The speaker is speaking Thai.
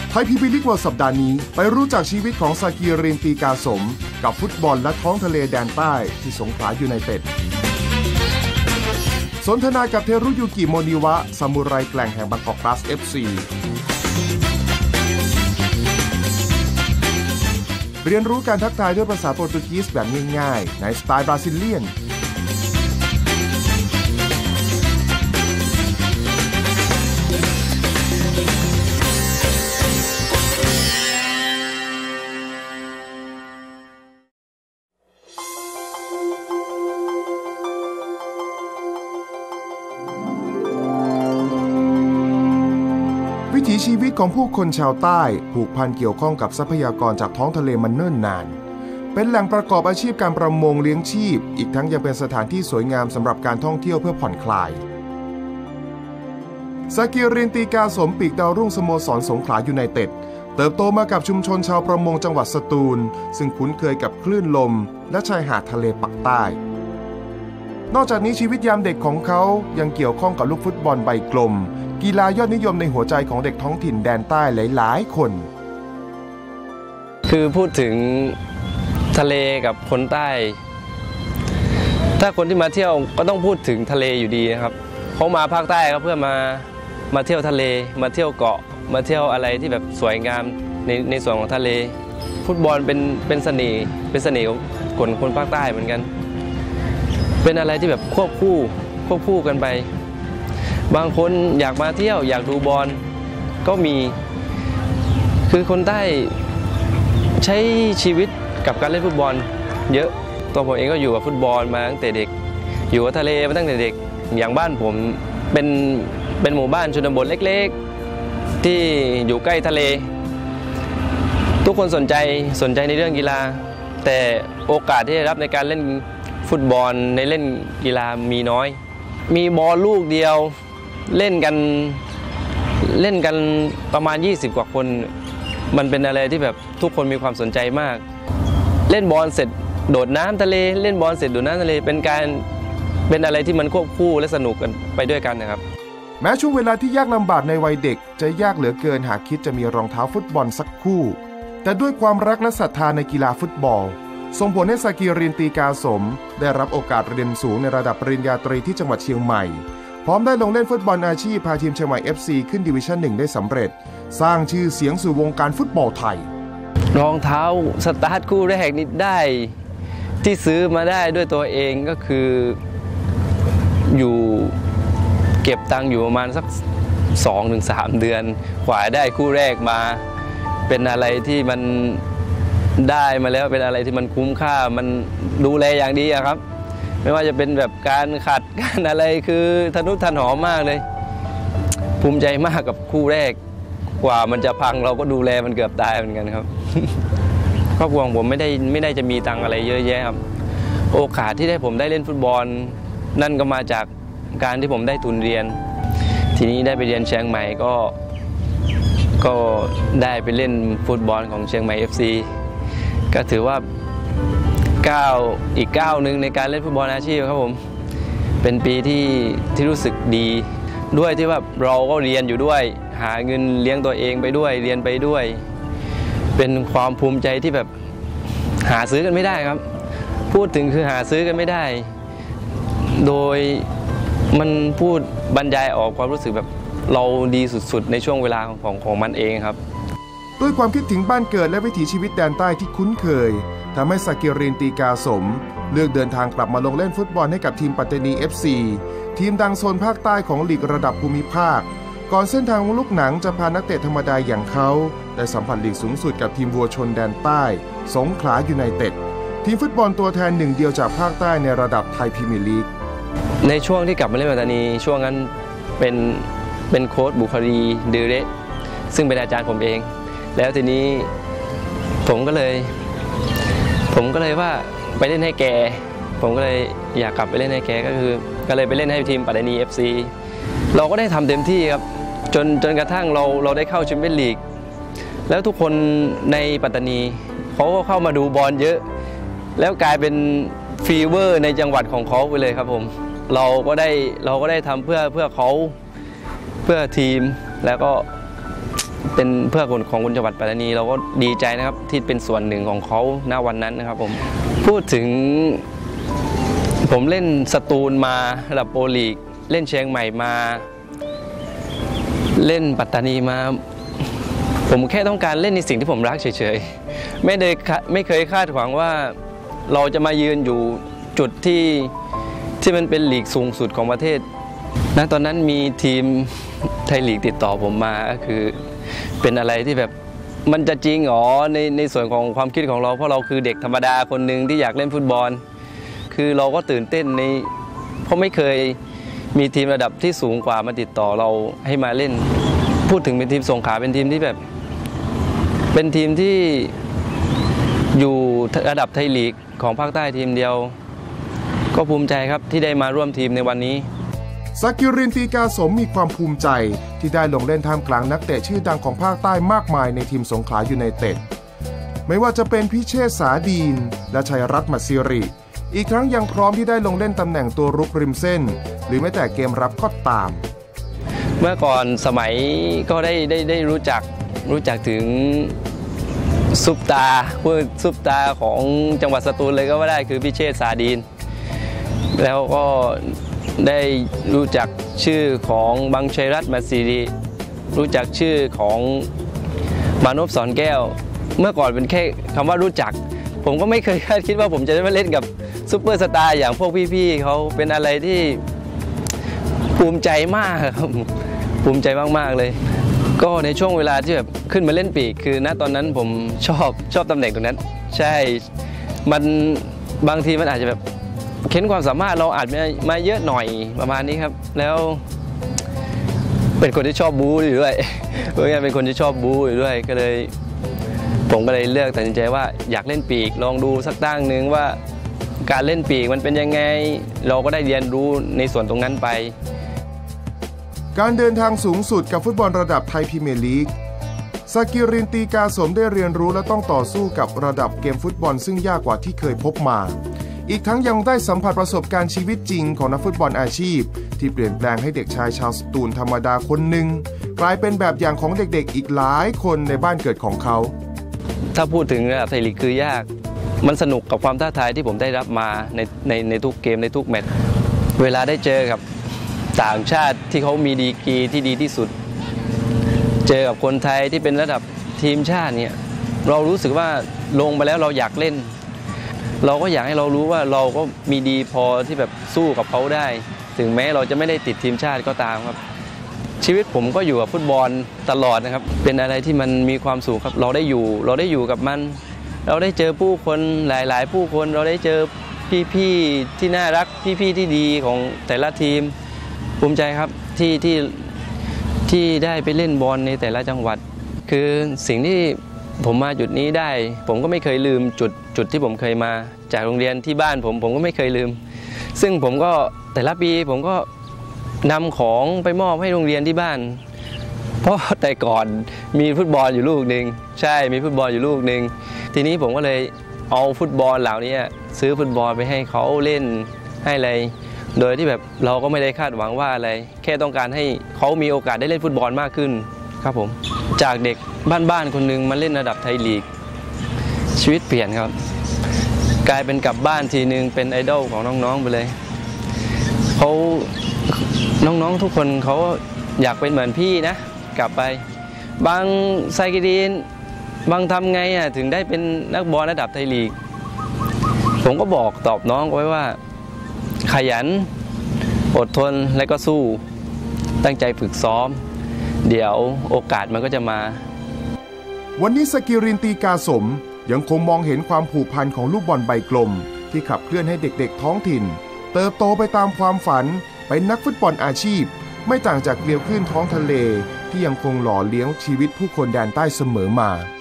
ไทยพรีเมียร์ลีกวันสัปดาห์นี้ไปรู้จักชีวิตของซากิรินตีกาสมกับฟุตบอลและท้องทะเลแดนใต้ที่สงขลายูไนเต็ดสนทนากับเทรุยุกิโมนิวะซามูไรแกล่งแห่งบางกอกกลาส FC เรียนรู้การทักทายด้วยภาษาโปรตุเกสแบบง่ายๆในสไตล์บราซิเลียนวิถีชีวิตของผู้คนชาวใต้ผูกพันเกี่ยวข้องกับทรัพยากรจากท้องทะเลมาเนิ่นนานเป็นแหล่งประกอบอาชีพการประมงเลี้ยงชีพอีกทั้งยังเป็นสถานที่สวยงามสำหรับการท่องเที่ยวเพื่อผ่อนคลายซากิรินตีกาสมปีกดาวรุ่งสโมสรสงขลายูไนเต็ดเติบโตมากับชุมชนชาวประมงจังหวัดสตูลซึ่งคุ้นเคยกับคลื่นลมและชายหาดทะเลปักใต้นอกจากนี้ชีวิตยามเด็กของเขายังเกี่ยวข้องกับลูกฟุตบอลใบกลมกีฬายอดนิยมในหัวใจของเด็กท้องถิ่นแดนใต้หลายๆคนคือพูดถึงทะเลกับคนใต้ถ้าคนที่มาเที่ยวก็ต้องพูดถึงทะเลอยู่ดีนะครับเขามาภาคใต้ก็เพื่อมาเที่ยวทะเลมาเที่ยวเกาะมาเที่ยวอะไรที่แบบสวยงามในส่วนของทะเลฟุตบอลเป็นเสน่ห์ของคนภาคใต้เหมือนกันเป็นอะไรที่แบบควบคู่กันไปบางคนอยากมาเที่ยวอยากดูบอลก็มีคือคนใต้ใช้ชีวิตกับการเล่นฟุตบอลเยอะตัวผมเองก็อยู่กับฟุตบอลมาตั้งแต่เด็กอยู่กับทะเลมาตั้งแต่เด็กอย่างบ้านผมเป็นหมู่บ้านชนบทเล็กๆที่อยู่ใกล้ทะเลทุกคนสนใจในเรื่องกีฬาแต่โอกาสที่ได้รับในการเล่นฟุตบอลในเล่นกีฬามีน้อยมีบอลลูกเดียวเล่นกันประมาณ20กว่าคนมันเป็นอะไรที่แบบทุกคนมีความสนใจมากเล่นบอลเสร็จโดดน้ำทะเลเล่นบอลเสร็จโดดน้ำทะเลเป็นอะไรที่มันควบคู่และสนุกกันไปด้วยกันนะครับแม้ช่วงเวลาที่ยากลำบากในวัยเด็กจะยากเหลือเกินหากคิดจะมีรองเท้าฟุตบอลสักคู่แต่ด้วยความรักและศรัทธาในกีฬาฟุตบอลส่งผลให้ซากิรินตีกาสมได้รับโอกาสเรียนสูงในระดับปริญญาตรีที่จังหวัดเชียงใหม่พร้อมได้ลงเล่นฟุตบอลอาชีพพาทีมเชียงใหม่ FC ขึ้นดิวิชั่น 1ได้สำเร็จสร้างชื่อเสียงสู่วงการฟุตบอลไทยรองเท้าสตาร์ทคู่แรกนิดได้ที่ซื้อมาได้ด้วยตัวเองก็คืออยู่เก็บตังค์อยู่ประมาณสัก 2-3 เดือนกว่าได้คู่แรกมาเป็นอะไรที่มันได้มาแล้วเป็นอะไรที่มันคุ้มค่ามันดูแลอย่างดีครับไม่ว่าจะเป็นแบบการขัดการอะไรคือทนุถนอมมากเลยภูมิใจมากกับคู่แรกกว่ามันจะพังเราก็ดูแลมันเกือบตายเหมือนกันครับครอบครัวของผมไม่ได้จะมีตังค์อะไรเยอะแยะครับโอกาสที่ผมได้เล่นฟุตบอลนั่นก็มาจากการที่ผมได้ทุนเรียนทีนี้ได้ไปเรียนเชียงใหม่ก็ได้ไปเล่นฟุตบอลของเชียงใหม่ FC ก็ถือว่าอีกก้าวหนึ่งในการเล่นฟุตบอลอาชีพครับผมเป็นปีที่รู้สึกดีด้วยที่ว่าเราก็เรียนอยู่ด้วยหาเงินเลี้ยงตัวเองไปด้วยเรียนไปด้วยเป็นความภูมิใจที่แบบหาซื้อกันไม่ได้ครับพูดถึงคือหาซื้อกันไม่ได้โดยมันพูดบรรยายออกความรู้สึกแบบเราดีสุดๆในช่วงเวลาของมันเองครับด้วยความคิดถึงบ้านเกิดและวิถีชีวิตแดนใต้ที่คุ้นเคยทำให้ซากิรินตีกาสมเลือกเดินทางกลับมาลงเล่นฟุตบอลให้กับทีมปัตตานี FC ทีมดังโซนภาคใต้ของลีกระดับภูมิภาคก่อนเส้นทางลูกหนังจะพานักเตะธรรมดาอย่างเขาได้สัมผัสลีกสูงสุดกับทีมวัวชนแดนใต้สงขลายูไนเต็ดทีมฟุตบอลตัวแทนหนึ่งเดียวจากภาคใต้ในระดับไทยพรีเมียร์ลีกในช่วงที่กลับมาเล่นปัตตานีช่วงนั้นเป็นโค้ชบุคลีเดเรซึ่งเป็นอาจารย์ผมเองแล้วทีนี้ผมก็เลยว่าไปเล่นให้แกผมก็เลยอยากกลับไปเล่นให้แกก็เลยไปเล่นให้ทีมปัตตานี FC เราก็ได้ทำเต็มที่ครับจนกระทั่งเราได้เข้าแชมเปี้ยนลีกแล้วทุกคนในปัตตานีเขาก็เข้ามาดูบอลเยอะแล้วกลายเป็นฟีเวอร์ในจังหวัดของเขาไปเลยครับผมเราก็ได้ทำเพื่อเขาเพื่อทีมแล้วก็เป็นเพื่อคนของคนจังหวัดปัตตานีเราก็ดีใจนะครับที่เป็นส่วนหนึ่งของเขาณวันนั้นนะครับผมพูดถึงผมเล่นสตูลมาระดับโปรลีกเล่นเชียงใหม่มาเล่นปัตตานีมาผมแค่ต้องการเล่นในสิ่งที่ผมรักเฉยๆไม่เคยคาดหวังว่าเราจะมายืนอยู่จุดที่มันเป็นลีกสูงสุดของประเทศนะตอนนั้นมีทีมไทยลีกติดต่อผมมาก็คือเป็นอะไรที่แบบมันจะจริงหรอในส่วนของความคิดของเราเพราะเราคือเด็กธรรมดาคนหนึ่งที่อยากเล่นฟุตบอลคือเราก็ตื่นเต้นเพราะไม่เคยมีทีมระดับที่สูงกว่ามาติดต่อเราให้มาเล่นพูดถึงเป็นทีมสงขลาเป็นทีมที่แบบเป็นทีมที่อยู่ระดับไทยลีกของภาคใต้ทีมเดียวก็ภูมิใจครับที่ได้มาร่วมทีมในวันนี้ซักกิรินตีกาสมมีความภูมิใจที่ได้ลงเล่นท่ามกลางนักเตะชื่อดังของภาคใต้มากมายในทีมสงขลายูไนเต็ดไม่ว่าจะเป็นพิเชษฐ์สาดีนและชัยรัตน์มัตสิริอีกทั้งยังพร้อมที่ได้ลงเล่นตำแหน่งตัวรุกริมเส้นหรือแม้แต่เกมรับก็ตามเมื่อก่อนสมัยก็ได้รู้จักถึงซุปตาของจังหวัดสตูลเลยก็ว่าได้คือพิเชษฐ์สาดีนแล้วก็ได้รู้จักชื่อของบังชัยรัตน์มัตสิริรู้จักชื่อของมานพสอนแก้วเมื่อก่อนเป็นแค่คำว่ารู้จักผมก็ไม่เคยคาดคิดว่าผมจะได้มาเล่นกับซุปเปอร์สตาร์อย่างพวกพี่ๆเขาเป็นอะไรที่ภูมิใจมากครับภูมิใจมากๆเลยก็ในช่วงเวลาที่แบบขึ้นมาเล่นปีกคือณตอนนั้นผมชอบตำแหน่งตรงนั้นใช่มันบางทีมันอาจจะแบบเค้นความสามารถเราอาจมาเยอะหน่อยประมาณนี้ครับแล้วเป็นคนที่ชอบบู๊อยู่ด้วยเป็นคนที่ชอบบู๊อยู่ด้วยผมก็เลยเลือกตัดสินใจว่าอยากเล่นปีกลองดูสักตั้งนึงว่าการเล่นปีกมันเป็นยังไงเราก็ได้เรียนรู้ในส่วนตรงนั้นไปการเดินทางสูงสุดกับฟุตบอลระดับไทยพรีเมียร์ลีกซักกิรินตีกาสมได้เรียนรู้และต้องต่อสู้กับระดับเกมฟุตบอลซึ่งยากกว่าที่เคยพบมาอีกทั้งยังได้สัมผัสประสบการณ์ชีวิตจริงของนักฟุตบอลอาชีพที่เปลี่ยนแปลงให้เด็กชายชาวสตูลธรรมดาคนหนึ่งกลายเป็นแบบอย่างของเด็กๆอีกหลายคนในบ้านเกิดของเขาถ้าพูดถึงระดับไทยลีกคือยากมันสนุกกับความท้าทายที่ผมได้รับมาในทุกเกมในทุกแมตช์เวลาได้เจอกับต่างชาติที่เขามีดีกรีที่ดีที่สุดเจอกับคนไทยที่เป็นระดับทีมชาติเนี่ยเรารู้สึกว่าลงไปแล้วเราอยากเล่นเราก็อยากให้เรารู้ว่าเราก็มีดีพอที่แบบสู้กับเขาได้ถึงแม้เราจะไม่ได้ติดทีมชาติก็ตามครับชีวิตผมก็อยู่กับฟุตบอลตลอดนะครับเป็นอะไรที่มันมีความสุขครับเราได้อยู่กับมันเราได้เจอผู้คนหลายๆผู้คนเราได้เจอพี่ๆที่น่ารักพี่ๆที่ดีของแต่ละทีมภูมิใจครับที่ได้ไปเล่นบอลในแต่ละจังหวัดคือสิ่งที่ผมมาจุดนี้ได้ผมก็ไม่เคยลืมจุดที่ผมเคยมาจากโรงเรียนที่บ้านผมก็ไม่เคยลืมซึ่งผมก็แต่ละปีผมก็นำของไปมอบให้โรงเรียนที่บ้านเพราะแต่ก่อนมีฟุตบอลอยู่ลูกหนึ่งใช่มีฟุตบอลอยู่ลูกหนึ่งทีนี้ผมก็เลยเอาฟุตบอลเหล่านี้ซื้อฟุตบอลไปให้เขาเล่นให้อะไรโดยที่แบบเราก็ไม่ได้คาดหวังว่าอะไรแค่ต้องการให้เขามีโอกาสได้เล่นฟุตบอลมากขึ้นครับผมจากเด็กบ้านคนหนึ่งมาเล่นระดับไทยลีกชีวิตเปลี่ยนครับกลายเป็นกลับบ้านทีนึงเป็นไอดอลของน้องๆไปเลยเขาน้องๆทุกคนเขาอยากเป็นเหมือนพี่นะกลับไปบางไซกิดีนบางทำไงถึงได้เป็นนักบอลระดับไทยลีกผมก็ตอบน้องไว้ว่าขยันอดทนและก็สู้ตั้งใจฝึกซ้อมเดี๋ยวโอกาสมันก็จะมาวันนี้ซักกิรินตีกาสมยังคงมองเห็นความผูกพันของลูกบอลใบกลมที่ขับเคลื่อนให้เด็กๆท้องถิ่นเติบโตไปตามความฝันเป็นนักฟุตบอลอาชีพไม่ต่างจากเกลียวคลื่นท้องทะเลที่ยังคงหล่อเลี้ยงชีวิตผู้คนแดนใต้เสมอมา